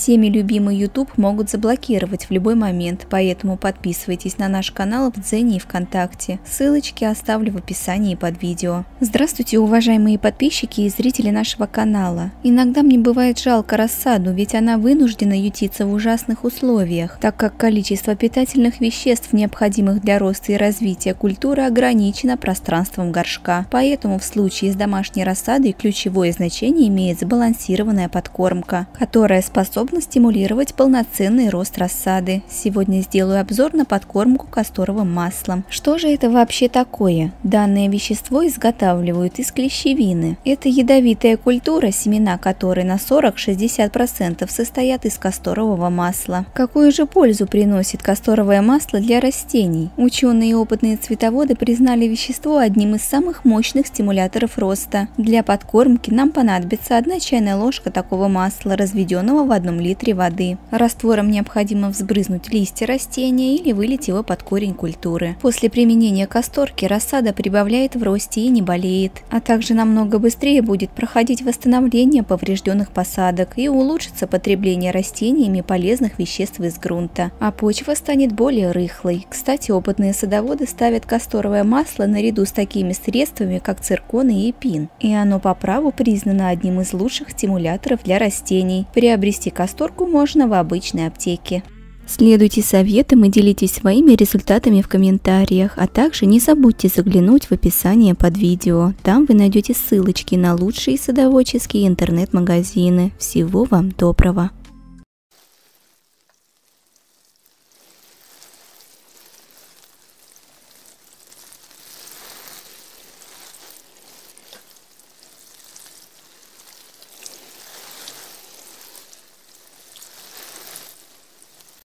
Всеми любимый YouTube могут заблокировать в любой момент, поэтому подписывайтесь на наш канал в Дзене и ВКонтакте. Ссылочки оставлю в описании под видео. Здравствуйте, уважаемые подписчики и зрители нашего канала. Иногда мне бывает жалко рассаду, ведь она вынуждена ютиться в ужасных условиях, так как количество питательных веществ, необходимых для роста и развития культуры, ограничено пространством горшка. Поэтому в случае с домашней рассадой ключевое значение имеет сбалансированная подкормка, которая способна стимулировать полноценный рост рассады. Сегодня сделаю обзор на подкормку касторовым маслом. Что же это вообще такое? Данное вещество изготавливают из клещевины. Это ядовитая культура, семена которой на 40–60% состоят из касторового масла. Какую же пользу приносит касторовое масло для растений? Ученые и опытные цветоводы признали вещество одним из самых мощных стимуляторов роста. Для подкормки нам понадобится 1 чайная ложка такого масла, разведенного в 1 литре воды. Раствором необходимо взбрызнуть листья растения или вылить его под корень культуры. После применения касторки рассада прибавляет в росте и не болеет, а также намного быстрее будет проходить восстановление поврежденных посадок и улучшится потребление растениями полезных веществ из грунта, а почва станет более рыхлой. Кстати, опытные садоводы ставят касторовое масло наряду с такими средствами, как циркон и эпин, и оно по праву признано одним из лучших стимуляторов для растений. Приобрести касторку можно в обычной аптеке. Следуйте советам и делитесь своими результатами в комментариях, а также не забудьте заглянуть в описание под видео. Там вы найдете ссылочки на лучшие садоводческие интернет-магазины. Всего вам доброго!